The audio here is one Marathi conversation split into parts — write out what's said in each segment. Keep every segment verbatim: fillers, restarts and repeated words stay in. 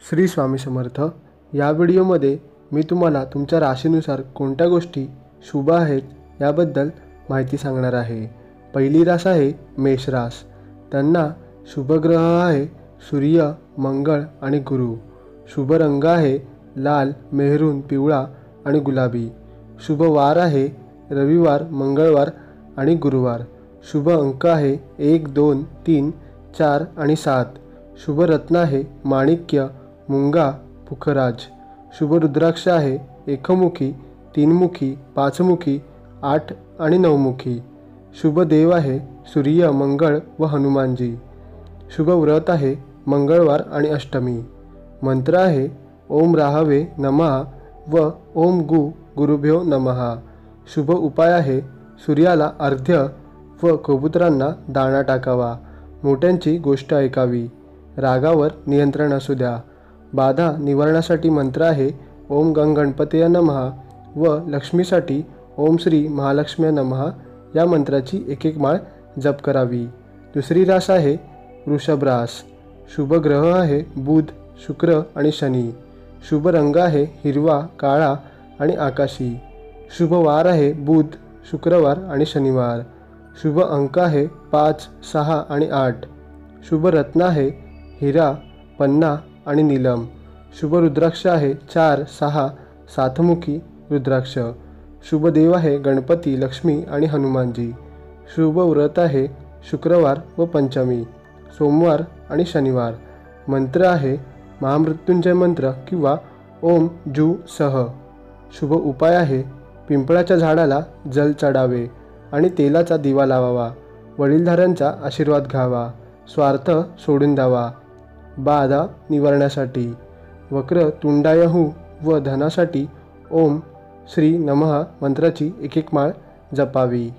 श्री स्वामी समर्थ। या व्हिडिओमध्ये मी तुम्हाला तुमच्या राशीनुसार कोणत्या गोष्टी शुभ आहेत याबद्दल माहिती सांगणार आहे। पहिली रास आहे मेष रास। त्यांना शुभ ग्रह आहे सूर्य, मंगळ आणि गुरु। शुभ रंग आहे लाल, मेहरून, पिवळा आणि गुलाबी। शुभ वार आहे रविवार, मंगळवार आणि गुरुवार। शुभ अंक आहे एक, दोन, तीन, चार आणि सात। शुभ रत्न आहे माणिक्य, मुंगा, पुखराज। शुभ रुद्राक्ष आहे एकमुखी, तीनमुखी, पाचमुखी, आठ आणि नवमुखी। शुभ देव आहे सूर्य, मंगळ व हनुमानजी। शुभ व्रत आहे मंगळवार आणि अष्टमी। मंत्र आहे ओम राहवे नमः व ओम गु गुरुभ्यो नमः। शुभ उपाय आहे सूर्याला अर्घ्य व कबुतरांना दाणा टाकावा। मोठ्यांची गोष्ट ऐकावी। रागावर नियंत्रण असू द्या। बाधा निवारणासाठी मंत्र आहे ओम गंग गणपतये नमः व लक्ष्मीसाठी ओम श्री महालक्ष्म्या नमः या मंत्राची एक एक माळ जप करावी। दुसरी रास आहे वृषभ रास। शुभ ग्रह आहे बुध, शुक्र आणि शनी। शुभ रंग आहे हिरवा, काळा आणि आकाशी। शुभ वार आहे बुध, शुक्रवार आणि शनिवार। शुभ अंक आहे पाच, सहा आणि आठ। शुभ रत्न आहे हिरा, पन्ना आणि नीलम। शुभ रुद्राक्ष आहे चार, सहा, सातमुखी रुद्राक्ष। शुभ देव आहे गणपती, लक्ष्मी आणि हनुमानजी। शुभ व्रत आहे शुक्रवार व पंचमी, सोमवार आणि शनिवार। मंत्र आहे महामृत्युंजय मंत्र किंवा ओम जू सह। शुभ उपाय आहे पिंपळाच्या झाडाला जल चढावे आणि तेलाचा दिवा लावावा। वडीलधाऱ्यांचा आशीर्वाद घ्यावा। स्वार्थ सोडून द्यावा। बाधा निवारण्यासाठी वक्र तुंडायहू व धनासाठी ओम श्री नमः मंत्राची एक एक माळ जपावी।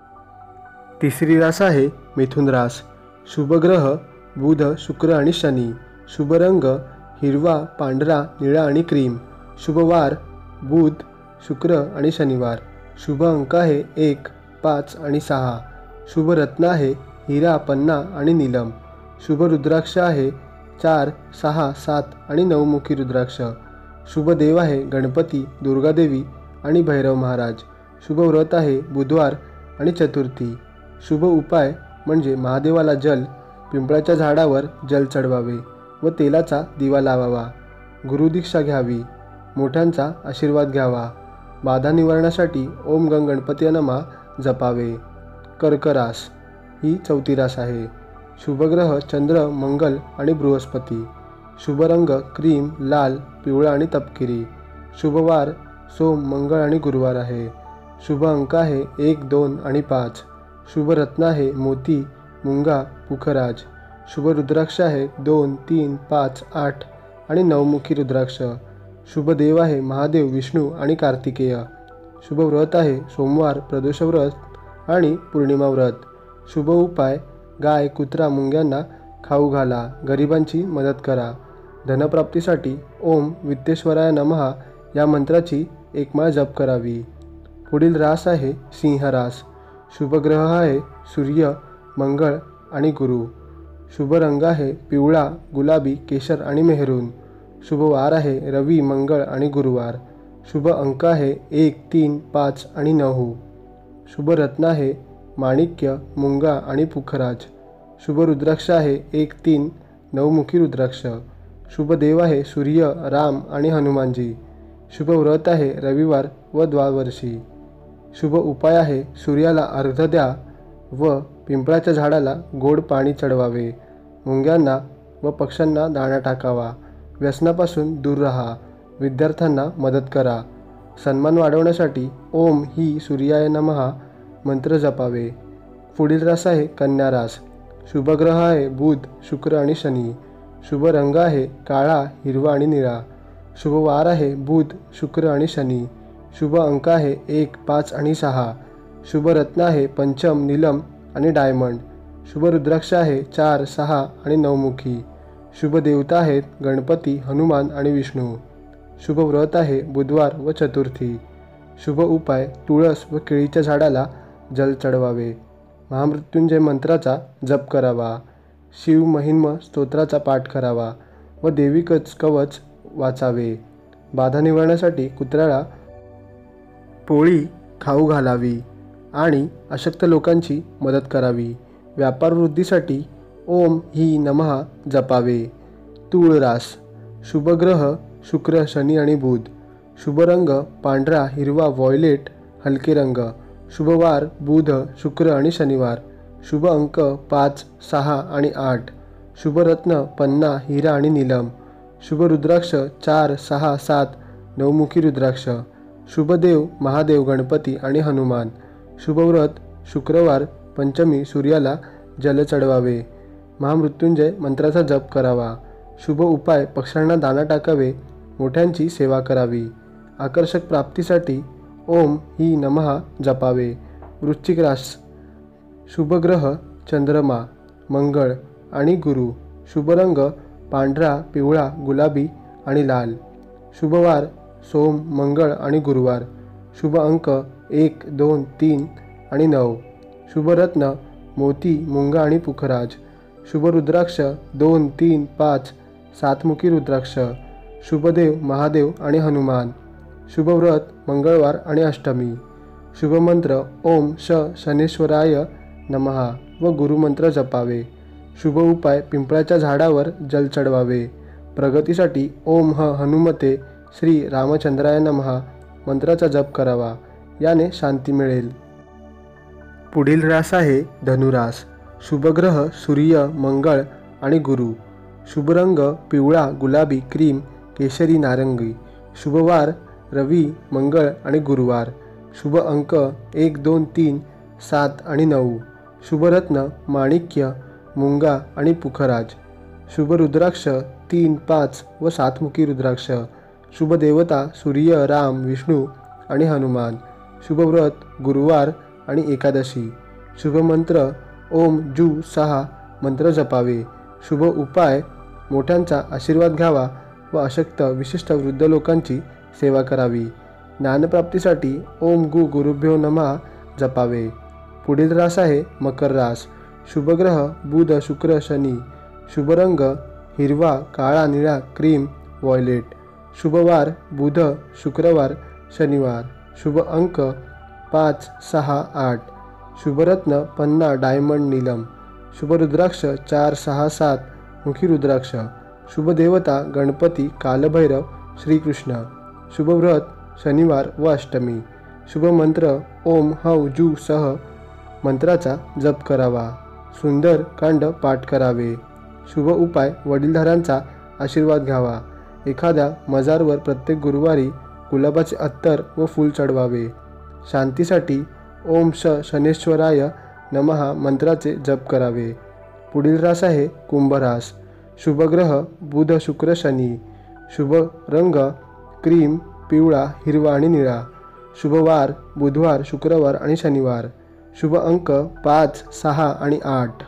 तिसरी रास आहे मिथुन रास। शुभ ग्रह बुध, शुक्र आणि शनी। शुभ रंग हिरवा, पांढरा, निळा आणि क्रीम। शुभ वार बुध, शुक्र आणि शनिवार। शुभ अंक आहे एक, पाच आणि सहा। शुभ रत्न आहे हिरा, पन्ना आणि नीलम। शुभ रुद्राक्ष आहे चार, सहा, सात आणि नवमुखी रुद्राक्ष। शुभ देव आहे गणपती, दुर्गादेवी आणि भैरव महाराज। शुभ व्रत आहे बुधवार आणि चतुर्थी। शुभ उपाय म्हणजे महादेवाला जल, पिंपळाच्या झाडावर जल चढवावे व तेलाचा दिवा लावावा। गुरुदीक्षा घ्यावी। मोठ्यांचा आशीर्वाद घ्यावा। बाधा निवारणासाठी ओम गंग गणपतये नमः जपावे। कर्क रास ही चौथी रास आहे। शुभ ग्रह चंद्र, मंगल आणि बृहस्पती। शुभ रंग क्रीम, लाल, पिवळा आणि तपकिरी। शुभ वार सोम, मंगळ आणि गुरुवार आहे। शुभ अंक आहे एक, दोन आणि पाच। शुभ रत्न आहे मोती, मुंगा, पुखराज। शुभ रुद्राक्ष आहे दोन, तीन, पाच, आठ आणि नवमुखी रुद्राक्ष। शुभ देव आहे महादेव, विष्णू आणि कार्तिकेय। शुभ व्रत आहे सोमवार, प्रदोष व्रत आणि पौर्णिमा व्रत। शुभ उपाय गाय, कुत्रा, मुंग्यांना खाऊ घाला। गरिबांची मदत करा। धनप्राप्तीसाठी ओम वित्तेश्वराय नमः या मंत्राची एक माळ जप करावी। पुढील रास आहे सिंह रास। शुभ ग्रह आहे सूर्य, मंगळ आणि गुरु। शुभ रंग आहे पिवळा, गुलाबी, केशर आणि मेहरून। शुभ वार आहे रवी, मंगळ आणि गुरुवार। शुभ अंक आहे एक, तीन, पाच आणि नऊ। शुभ रत्न आहे माणिक्य, मुंगा आणि पुखराज। शुभ रुद्राक्ष आहे एक, तीन, नवमुखी रुद्राक्ष। शुभ देव आहे सूर्य, राम आणि हनुमानजी। शुभ व्रत आहे रविवार व द्वादशी। शुभ उपाय आहे सूर्याला अर्घ्य द्या व पिंपळाच्या झाडाला गोड पाणी चढवावे। मुंग्यांना व पक्ष्यांना दाणा टाकावा। व्यसनापासून दूर राहा। विद्यार्थ्यांना मदत करा। सन्मान वाढवण्यासाठी ओम ही सूर्याय नमः मंत्र जपावे। पुढील रास आहे कन्या रास। शुभ ग्रह आहे बुध, शुक्र आणि शनी। शुभ रंग आहे काळा, हिरवा आणि निळा। शुभ वार आहे बुध, शुक्र आणि शनी। शुभ अंक आहे एक, पाच आणि सहा। शुभ रत्न आहे पंचम, नीलम आणि डायमंड। शुभ रुद्राक्ष आहे चार, सहा आणि नवमुखी। शुभ देवता आहेत गणपती, हनुमान आणि विष्णू। शुभ व्रत आहे बुधवार व चतुर्थी। शुभ उपाय तुळस व केळीच्या झाडाला जल चढवावे। महामृत्युंजय मंत्राचा जप करावा। शिव महिम्न स्तोत्राचा पाठ करावा। व देवी कच कवच वाचावे. बाधा निवळण्यासाठी कुत्र्याला पोळी खाऊ घालावी आणि अशक्त लोकांची मदत करावी. व्यापार वृद्धीसाठी ओम ही नमः जपावे. तूळ रास. शुभ ग्रह शुक्र, शनी आणि बुध. शुभ रंग पांढरा, हिरवा, व्हायलेट हलके रंग. शुभ वार बुध, शुक्र आणि शनिवार. शुभ अंक पाच, सहा आणि आठ. शुभ रत्न पन्ना, हिरा आणि नीलम. शुभ रुद्राक्ष चार, सहा, सात नवमुखी रुद्राक्ष. शुभ देव महादेव, गणपती आणि हनुमान. शुभ व्रत शुक्रवार पंचमी सूर्याला जल चढवावे. महामृत्युंजय मंत्राचा जप करावा. शुभ उपाय पक्ष्यांना दाणा टाकावे. मोठ्यांची सेवा करावी. आकर्षक प्राप्तीसाठी ओम ही नमः जपावे. वृश्चिक रास. शुभ ग्रह चंद्रमा, मंगळ आणि गुरु. शुभ रंग पांढरा, पिवळा, गुलाबी आणि लाल. शुभ वार सोम, मंगळ आणि गुरुवार. शुभ अंक एक, दोन, तीन आणि नऊ. शुभ रत्न मोती, मुंगा आणि पुखराज. शुभ रुद्राक्ष दोन, तीन, पाच सातमुखी रुद्राक्ष. शुभदेव महादेव आणि हनुमान. शुभ व्रत मंगळवार आणि अष्टमी. शुभ मंत्र ओम श शनेश्वराय नमः व गुरुमंत्र जपावे. शुभ उपाय पिंपळाच्या झाडावर जल चढवावे. प्रगतीसाठी ओम ह हनुमते श्री रामचंद्राय नमः मंत्राचा जप करावा. याने शांती मिळेल. पुढील रास आहे धनुरास. शुभ ग्रह सूर्य, मंगळ आणि गुरु. शुभ रंग पिवळा, गुलाबी, क्रीम, केशरी, नारंगी. शुभ वार रवी, मंगळ आणि गुरुवार. शुभ अंक एक, दोन, तीन, सात आणि नऊ. शुभ रत्न माणिक्य, मुंगा आणि पुखराज. शुभ रुद्राक्ष तीन, पाच व सातमुखी रुद्राक्ष. शुभ देवता सूर्य, राम, विष्णू आणि हनुमान. शुभ व्रत गुरुवार आणि एकादशी. शुभ मंत्र ओम जू सहा मंत्र जपावे. शुभ उपाय मोठ्यांचा आशीर्वाद घ्यावा व अशक्त विशिष्ट वृद्ध लोकांची सेवा करावी. ज्ञानप्राप्तीसाठी ओम गु गुरुभ्यो नमः जपावे. पुढील रास आहे मकर रास. शुभ ग्रह बुध, शुक्र, शनी. शुभ रंग हिरवा, काळा, निळा, क्रीम, व्हायलेट. शुभ वार बुध, शुक्रवार, शनिवार. शुभ अंक पाच, सहा, आठ. शुभ रत्न पन्ना, डायमंड, नीलम. शुभ रुद्राक्ष चार, सहा, सात मुखी रुद्राक्ष. शुभ देवता गणपती, कालभैरव, श्रीकृष्ण. शुभ व्रत शनिवार व अष्टमी. शुभ मंत्र ओम हौ जू सह मंत्राचा जप करावा. सुंदर कांड पाठ करावे. शुभ उपाय वडीलधाऱ्यांचा आशीर्वाद घ्यावा. एखाद्या मजारवर प्रत्येक गुरुवारी गुलाबाचे अत्तर व फूल चढवावे. शांतीसाठी ओम श शनेश्वराय नमः मंत्राचे जप करावे. पुढील रास आहे कुंभरास. शुभ ग्रह बुध, शुक्र, शनी. शुभ रंग क्रीम, पिवळा, हिरवा आणि निळा. शुभ वार बुधवार, शुक्रवार आणि शनिवार. शुभ अंक पाच, सहा आणि आठ.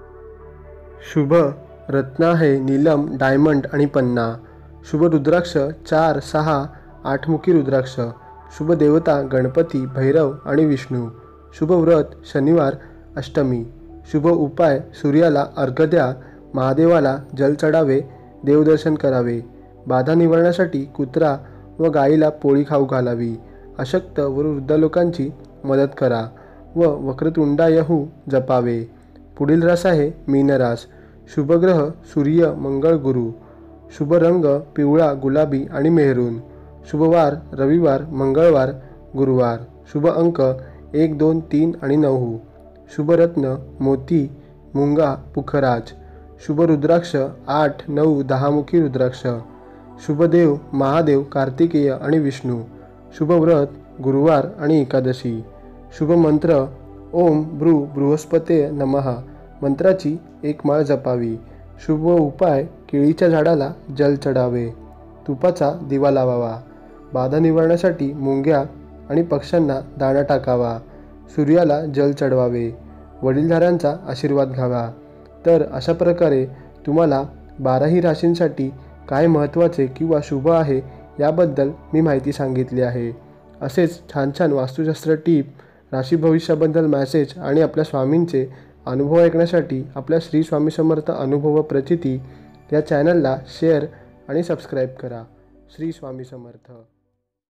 शुभ रत्न आहे नीलम, डायमंड आणि पन्ना. शुभ रुद्राक्ष चार, सहा, आठमुखी रुद्राक्ष. शुभ देवता गणपती, भैरव आणि विष्णू. शुभ व्रत शनिवार, अष्टमी. शुभ उपाय सूर्याला अर्घ्य द्या. महादेवाला जल चढावे. देवदर्शन करावे. बाधा निवळण्यासाठी कुत्रा व गाईला पोळी खाऊ घालावी. अशक्त व वृद्ध लोकांची मदत करा व वक्रतुंडायहू जपावे. पुढील रास आहे मीनरास. शुभ ग्रह सूर्य, मंगळ, गुरु. शुभ रंग पिवळा, गुलाबी आणि मेहरून. शुभ वार रविवार, मंगळवार, गुरुवार. शुभ अंक एक, दोन, तीन आणि नऊ. शुभ रत्न मोती, मुंगा, पुखराज. शुभ रुद्राक्ष आठ, नऊ, दहामुखी रुद्राक्ष. शुभ देव महादेव, कार्तिकेय आणि विष्णू. शुभ व्रत गुरुवार आणि एकादशी. शुभ मंत्र ओम भ्रू बृहस्पते नमः मंत्राची एक माळ जपावी. शुभ उपाय केळीच्या झाडाला जल चढावे. तुपाचा दिवा लावावा. बाधा निवारण्यासाठी मुंग्या आणि पक्ष्यांना दाणा टाकावा. सूर्याला जल चढवावे. वडीलधाऱ्यांचा आशीर्वाद घ्यावा. तर अशा प्रकारे तुम्हाला बाराही राशींसाठी काय महत्त्वाचे किंवा शुभ आहे याबद्दल मी माहिती सांगितली आहे. असेच छान छान वास्तुशास्त्र टीप, राशी भविष्याबद्दल मॅसेज आणि आपल्या स्वामींचे अनुभव ऐकण्यासाठी आपल्या श्री स्वामी समर्थ अनुभव प्रचिती या चॅनलला शेअर आणि सबस्क्राईब करा. श्री स्वामी समर्थ.